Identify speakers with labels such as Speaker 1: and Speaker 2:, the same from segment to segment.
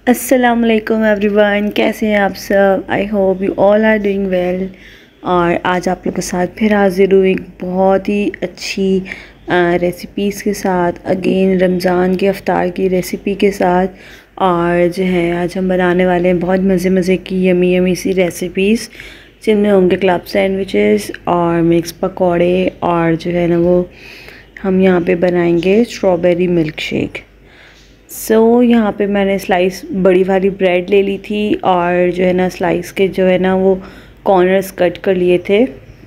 Speaker 1: अस्सलामुअलैकुम एवरीवन, कैसे हैं आप सब। I hope you all are doing well. और आज आप लोगों के साथ फिर हाजिर हुई एक बहुत ही अच्छी रेसिपीज़ के साथ, अगेन रमज़ान के अफ्तार की रेसिपी के साथ। और जो है आज हम बनाने वाले हैं बहुत मज़े मज़े की यमी यमी सी रेसिपीज़, जिनमें होंगे क्लब सैंडविचेस और मिक्स पकौड़े, और जो है ना वो हम यहाँ पे बनाएंगे स्ट्रॉबेरी मिल्क शेक। यहाँ पे मैंने स्लाइस बड़ी वाली ब्रेड ले ली थी, और जो है ना स्लाइस के जो है ना वो कॉर्नर्स कट कर लिए थे।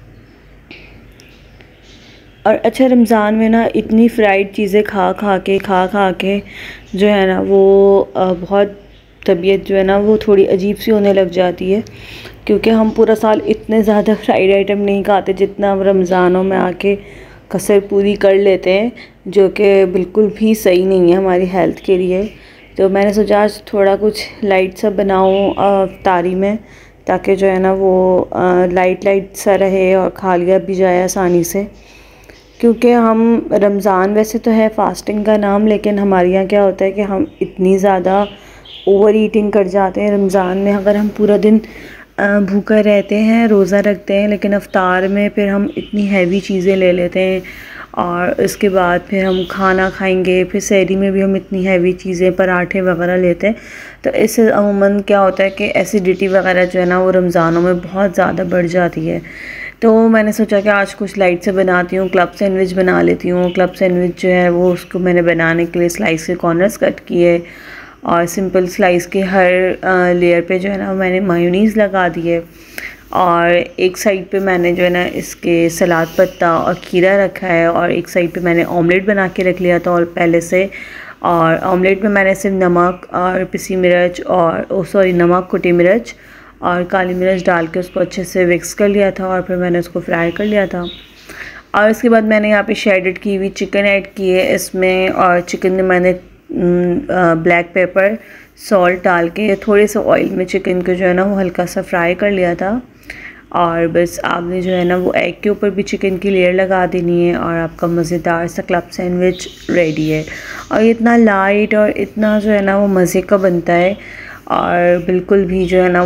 Speaker 1: और अच्छा, रमज़ान में ना इतनी फ्राइड चीज़ें खा खा के जो है ना वो बहुत तबीयत जो है ना वो थोड़ी अजीब सी होने लग जाती है, क्योंकि हम पूरा साल इतने ज़्यादा फ्राइड आइटम नहीं खाते जितना हम रमज़ानों में आके कसर पूरी कर लेते हैं, जो कि बिल्कुल भी सही नहीं है हमारी हेल्थ के लिए। तो मैंने सोचा आज थोड़ा कुछ लाइट सा बनाऊँ अफ्तारी में, ताकि जो है ना वो लाइट सा रहे और खा लिया भी जाए आसानी से। क्योंकि हम रमज़ान वैसे तो है फास्टिंग का नाम, लेकिन हमारे यहाँ क्या होता है कि हम इतनी ज़्यादा ओवर ईटिंग कर जाते हैं रमज़ान में। अगर हम पूरा दिन भूखा रहते हैं, रोज़ा रखते हैं, लेकिन अफ्तार में फिर हम इतनी हैवी चीज़ें ले लेते हैं, और इसके बाद फिर हम खाना खाएंगे, फिर सहरी में भी हम इतनी हैवी चीज़ें पराठे वगैरह लेते हैं। तो इससे अमूमन क्या होता है कि एसिडिटी वगैरह जो है ना वो रमज़ानों में बहुत ज़्यादा बढ़ जाती है। तो मैंने सोचा कि आज कुछ लाइट से बनाती हूँ, क्लब सैंडविच बना लेती हूँ। क्लब सैंडविच जो है वो उसको मैंने बनाने के लिए स्लाइस के कॉर्नर्स कट किए, और सिंपल स्लाइस के हर लेयर पे जो है ना मैंने मायोनीज़ लगा दिए, और एक साइड पे मैंने जो है ना इसके सलाद पत्ता और खीरा रखा है, और एक साइड पे मैंने ऑमलेट बना के रख लिया था और पहले से। और ऑमलेट में मैंने सिर्फ नमक और पिसी मिर्च और नमक, कुटी मिर्च और काली मिर्च डाल के उसको अच्छे से मिक्स कर लिया था, और फिर मैंने उसको फ्राई कर लिया था। और इसके बाद मैंने यहाँ पे शेडेड की हुई चिकन ऐड की है इसमें, और चिकन में मैंने ब्लैक पेपर सॉल्ट डाल के थोड़े से ऑयल में चिकन को जो है ना वो हल्का सा फ्राई कर लिया था। और बस आपने जो है ना वो एग के ऊपर भी चिकन की लेयर लगा देनी है, और आपका मज़ेदार सा क्लब सैंडविच रेडी है। और इतना लाइट और इतना जो है ना वो मज़े का बनता है, और बिल्कुल भी जो है ना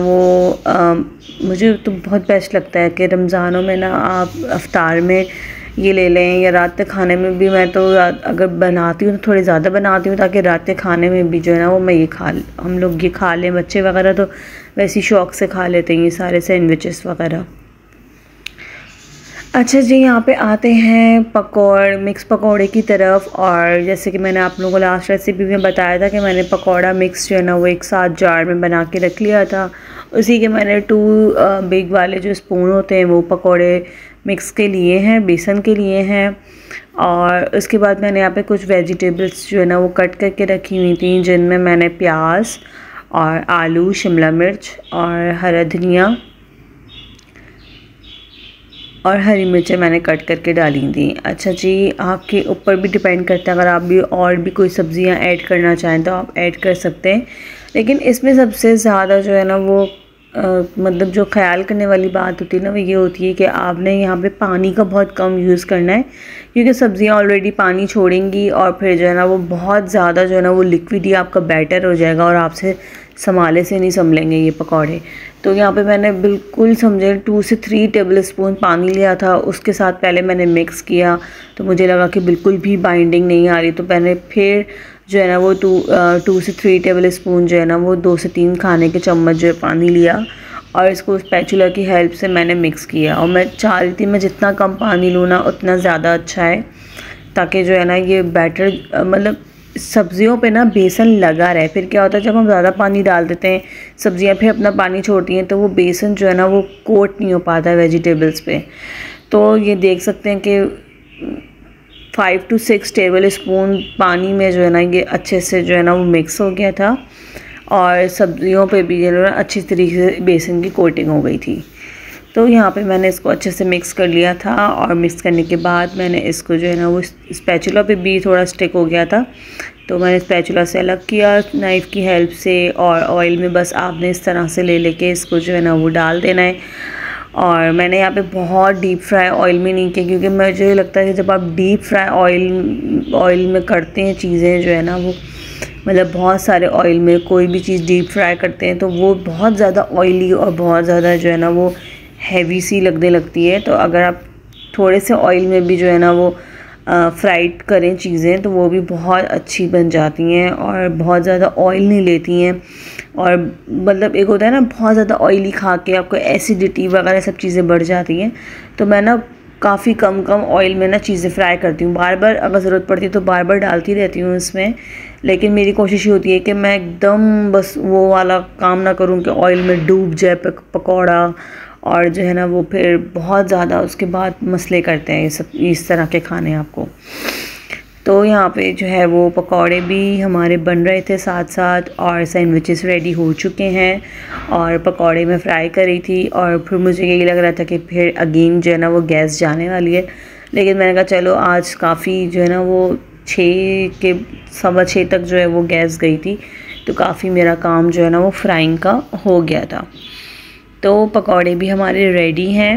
Speaker 1: वो मुझे तो बहुत बेस्ट लगता है कि रमज़ानों में ना आप अफ्तार में ये ले लें, या रात के खाने में भी। मैं तो अगर बनाती हूँ तो थोड़ी ज़्यादा बनाती हूँ, ताकि रात के खाने में भी जो है ना वो मैं हम लोग ये खा लें। बच्चे वगैरह तो वैसे ही शौक़ से खा लेते हैं ये सारे सैंडविचेस वगैरह। अच्छा जी, यहाँ पे आते हैं मिक्स पकौड़े की तरफ। और जैसे कि मैंने आप लोगों को लास्ट रेसिपी में बताया था कि मैंने पकौड़ा मिक्स जो है ना वो एक साथ जार में बना के रख लिया था। उसी के मैंने 2 बिग वाले जो स्पून होते हैं वो पकौड़े मिक्स के लिए हैं, बेसन के लिए हैं। और उसके बाद मैंने यहाँ पे कुछ वेजिटेबल्स जो है ना वो कट करके रखी हुई थी, जिनमें मैंने प्याज और आलू, शिमला मिर्च और हरा धनिया और हरी मिर्चें मैंने कट करके डाली थी। अच्छा जी, आपके ऊपर भी डिपेंड करता है, अगर आप भी और भी कोई सब्ज़ियां ऐड करना चाहें तो आप ऐड कर सकते हैं। लेकिन इसमें सबसे ज़्यादा जो है ना वो मतलब जो ख्याल करने वाली बात होती है ना वो ये होती है कि आपने यहाँ पे पानी का बहुत कम यूज़ करना है, क्योंकि सब्ज़ियाँ ऑलरेडी पानी छोड़ेंगी, और फिर जो है ना वो बहुत ज़्यादा जो है ना वो लिक्विड ही आपका बैटर हो जाएगा, और आपसे संभाले से नहीं संभलेंगे ये पकौड़े। तो यहाँ पे मैंने बिल्कुल समझे 2 से 3 टेबल स्पून पानी लिया था, उसके साथ पहले मैंने मिक्स किया। तो मुझे लगा कि बिल्कुल भी बाइंडिंग नहीं आ रही, तो मैंने फिर जो है ना वो 2 से 3 टेबल स्पून जो है ना वो 2 से 3 खाने के चम्मच जो है पानी लिया, और इसको स्पैचुला की हेल्प से मैंने मिक्स किया। और मैं चाह रही थी मैं जितना कम पानी लूँ ना उतना ज़्यादा अच्छा है, ताकि जो है ना ये बैटर मतलब सब्ज़ियों पे ना बेसन लगा रहे। फिर क्या होता है, जब हम ज़्यादा पानी डाल देते हैं, सब्ज़ियाँ फिर अपना पानी छोड़ती हैं, तो वो बेसन जो है ना वो कोट नहीं हो पाता है वेजिटेबल्स पे। तो ये देख सकते हैं कि 5 to 6 टेबल स्पून पानी में जो है ना ये अच्छे से जो है ना वो मिक्स हो गया था, और सब्ज़ियों पे भी जो है अच्छी तरीके से बेसन की कोटिंग हो गई थी। तो यहाँ पे मैंने इसको अच्छे से मिक्स कर लिया था, और मिक्स करने के बाद मैंने इसको जो है ना वो स्पैचुला पे भी थोड़ा स्टिक हो गया था, तो मैंने स्पैचुला से अलग किया नाइफ़ की हेल्प से। और ऑयल में बस आपने इस तरह से ले लेके इसको जो है ना वो डाल देना है। और मैंने यहाँ पे बहुत डीप फ्राई ऑयल में नहीं किया, क्योंकि मुझे लगता है कि जब आप डीप फ्राई ऑयल में करते हैं चीज़ें जो है ना वो, मतलब बहुत सारे ऑयल में कोई भी चीज़ डीप फ्राई करते हैं तो वो बहुत ज़्यादा ऑयली और बहुत ज़्यादा जो है ना वो हैवी सी लगने लगती है। तो अगर आप थोड़े से ऑयल में भी जो है ना वो फ्राइड करें चीज़ें तो वो भी बहुत अच्छी बन जाती हैं और बहुत ज़्यादा ऑयल नहीं लेती हैं। और मतलब एक होता है ना बहुत ज़्यादा ऑयली खा के आपको एसिडिटी वगैरह सब चीज़ें बढ़ जाती हैं। तो मैं ना काफ़ी कम ऑयल में ना चीज़ें फ्राई करती हूँ। बार बार अगर ज़रूरत पड़ती है तो बार बार डालती रहती हूँ इसमें, लेकिन मेरी कोशिश ये होती है कि मैं एकदम बस वो वाला काम ना करूँ कि ऑयल में डूब जाए पकौड़ा, और जो है ना वो फिर बहुत ज़्यादा उसके बाद मसले करते हैं ये सब इस तरह के खाने आपको। तो यहाँ पे जो है वो पकौड़े भी हमारे बन रहे थे साथ साथ, और सैंडविचेस रेडी हो चुके हैं और पकौड़े में फ्राई करी थी। और फिर मुझे यही लग रहा था कि फिर अगेन जो है ना वो गैस जाने वाली है, लेकिन मैंने कहा चलो आज काफ़ी जो है ना वो 6 तक जो है वो गैस गई थी, तो काफ़ी मेरा काम जो है ना वो फ्राइंग का हो गया था। तो पकौड़े भी हमारे रेडी हैं।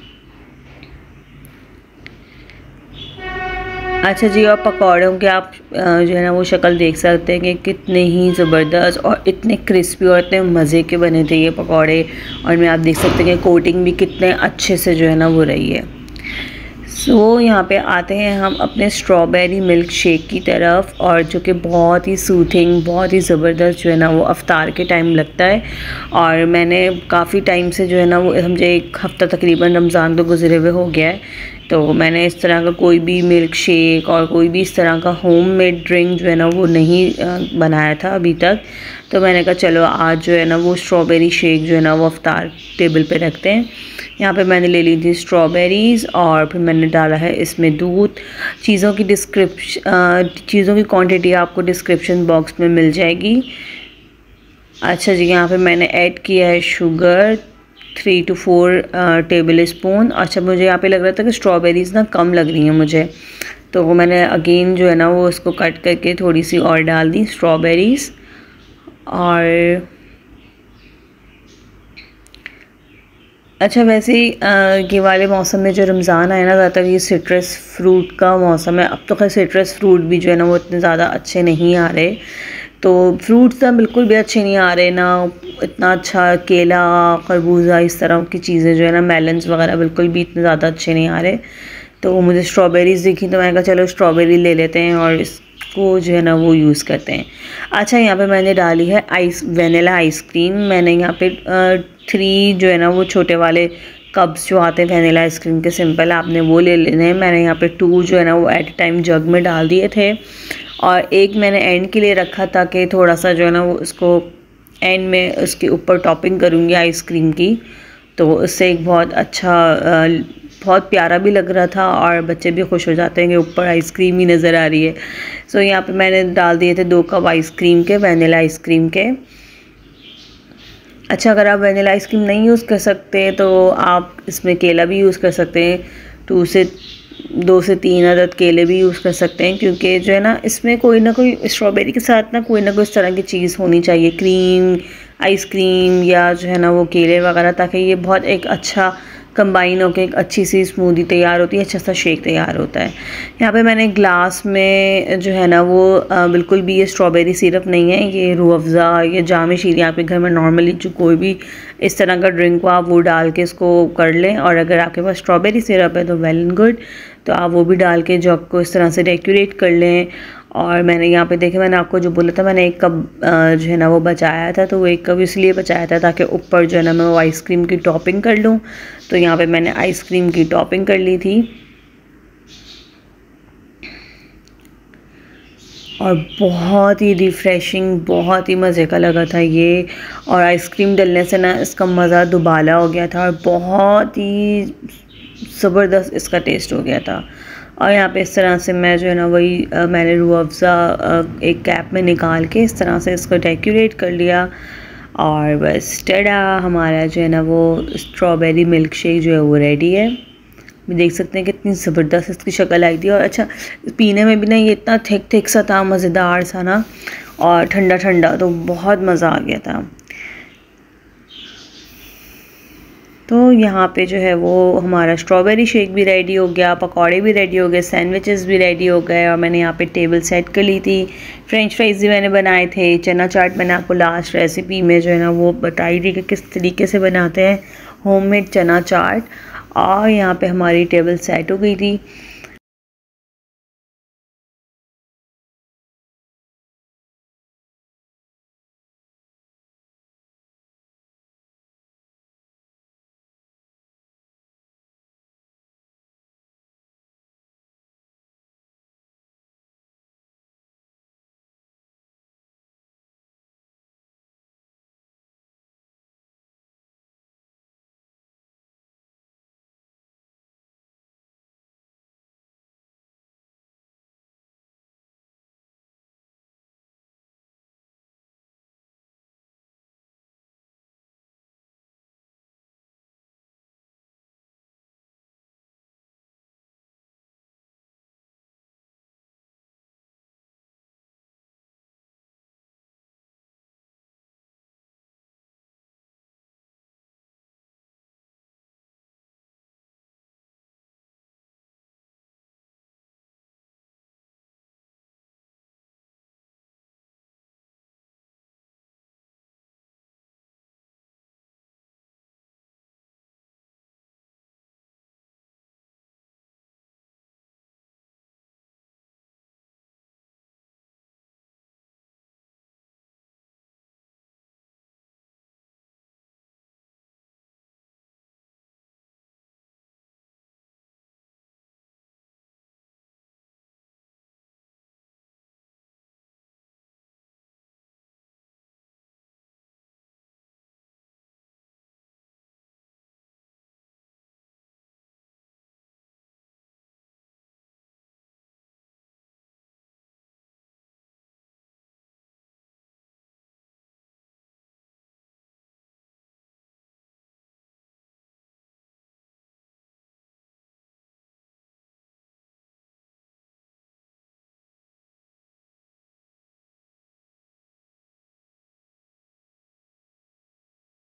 Speaker 1: अच्छा जी, और पकौड़ों के आप जो है ना वो शक्ल देख सकते हैं कि कितने ही ज़बरदस्त और इतने क्रिस्पी और इतने मज़े के बने थे ये पकौड़े। और मैं आप देख सकते हैं कि कोटिंग भी कितने अच्छे से जो है ना वो रही है। सो यहाँ पे आते हैं हम अपने स्ट्रॉबेरी मिल्क शेक की तरफ, और जो कि बहुत ही सूथिंग बहुत ही ज़बरदस्त जो है ना वो अफ्तार के टाइम लगता है। और मैंने काफ़ी टाइम से जो है ना वो समझे 1 हफ़्ता तकरीबन रमज़ान तो गुज़रे हुए हो गया है, तो मैंने इस तरह का कोई भी मिल्क शेक और कोई भी इस तरह का होममेड ड्रिंक जो है ना वो नहीं बनाया था अभी तक। तो मैंने कहा चलो आज जो है ना वो स्ट्रॉबेरी शेक जो है ना वो अफ्तार टेबल पे रखते हैं। यहाँ पे मैंने ले ली थी स्ट्रॉबेरीज़ और फिर मैंने डाला है इसमें दूध। चीज़ों की क्वांटिटी आपको डिस्क्रिप्शन बॉक्स में मिल जाएगी। अच्छा जी, यहाँ पे मैंने ऐड किया है शुगर 3 to 4 टेबल स्पून। अच्छा, मुझे यहाँ पे लग रहा था कि स्ट्रॉबेरीज़ ना कम लग रही हैं मुझे, तो मैंने अगेन जो है ना वो उसको कट करके थोड़ी सी और डाल दी स्ट्रॉबेरीज़। और अच्छा, वैसे ही ये वाले मौसम में जो रमज़ान आया ना, ज़्यादातर ये सिट्रस फ्रूट का मौसम है। अब तो खैर सिट्रस फ्रूट भी जो है ना वो इतने ज़्यादा अच्छे नहीं आ रहे, तो फ्रूट्स ना बिल्कुल भी अच्छे नहीं आ रहे ना, इतना अच्छा केला खरबूजा इस तरह की चीज़ें जो है ना मेलन्स वगैरह बिल्कुल भी इतने ज़्यादा अच्छे नहीं आ रहे। तो मुझे स्ट्रॉबेरीज़ दिखी तो मैंने कहा चलो स्ट्रॉबेरी ले लेते हैं और इसको जो है ना वो यूज़ करते हैं। अच्छा, यहाँ पे मैंने डाली है वेनिला आइसक्रीम। मैंने यहाँ पे 3 जो है ना वो छोटे वाले कप्स जो आते हैं वेनिला आइसक्रीम के सिंपल, आपने वो ले लेने हैं। मैंने यहाँ पे 2 जो है ना वो एट ए टाइम जग में डाल दिए थे, और एक मैंने एंड के लिए रखा था कि थोड़ा सा जो है ना वो उसको एंड में उसके ऊपर टॉपिंग करूँगी आइसक्रीम की, तो उससे एक बहुत अच्छा बहुत प्यारा भी लग रहा था और बच्चे भी खुश हो जाते हैं कि ऊपर आइसक्रीम ही नज़र आ रही है। सो यहाँ पे मैंने डाल दिए थे 2 कप आइसक्रीम के, वेनिला आइसक्रीम के। अच्छा, अगर आप वेनिला आइसक्रीम नहीं यूज़ कर सकते तो आप इसमें केला भी यूज़ कर सकते हैं। 2 से 3 अदद केले भी यूज़ कर सकते हैं, क्योंकि जो है ना इसमें कोई ना कोई स्ट्रॉबेरी के साथ ना कोई इस तरह की चीज़ होनी चाहिए, क्रीम आइसक्रीम या जो है ना वो केले वगैरह, ताकि ये बहुत एक अच्छा कंबाइन होकर एक अच्छी सी स्मूदी तैयार होती है, अच्छा सा शेक तैयार होता है। यहाँ पे मैंने ग्लास में जो है ना वो बिल्कुल भी ये स्ट्रॉबेरी सिरप नहीं है, ये रूह अफ़ज़ा या जाम शीरी आपके घर में नॉर्मली जो कोई भी इस तरह का ड्रिंक हो आप वो डाल के इसको कर लें। और अगर आपके पास स्ट्रॉबेरी सिरप है तो वेल एंड गुड, तो आप वो भी डाल के जग को इस तरह से डेकोरेट कर लें। और मैंने यहाँ पे देखे, मैंने आपको जो बोला था मैंने 1 कप जो है ना वो बचाया था, तो वो 1 कप इसलिए बचाया था ताकि ऊपर जो है ना मैं वो आइसक्रीम की टॉपिंग कर लूँ। तो यहाँ पे मैंने आइसक्रीम की टॉपिंग कर ली थी, और बहुत ही रिफ़्रेशिंग बहुत ही मज़े का लगा था ये। और आइसक्रीम डलने से ना इसका मज़ा दुबाला हो गया था और बहुत ही ज़बरदस्त इसका टेस्ट हो गया था। और यहाँ पे इस तरह से मैं जो है ना वही मैंने रूह अफ़ज़ा एक कैप में निकाल के इस तरह से इसको डेकोरेट कर लिया, और बस टडा, हमारा जो है ना वो स्ट्रॉबेरी मिल्क शेक जो है वो रेडी है। देख सकते हैं कितनी ज़बरदस्त इसकी शक्ल आई थी। और अच्छा, पीने में भी ना ये इतना थिक सा था, मज़ेदार सा ना, और ठंडा ठंडा, तो बहुत मज़ा आ गया था। तो यहाँ पे जो है वो हमारा स्ट्रॉबेरी शेक भी रेडी हो गया, पकौड़े भी रेडी हो गए, सैंडविचेस भी रेडी हो गए और मैंने यहाँ पे टेबल सेट कर ली थी। फ्रेंच फ्राइज़ भी मैंने बनाए थे। चना चाट मैंने आपको लास्ट रेसिपी में जो है ना वो बताई थी कि किस तरीके से बनाते हैं होममेड चना चाट। और यहाँ पे हमारी टेबल सेट हो गई थी।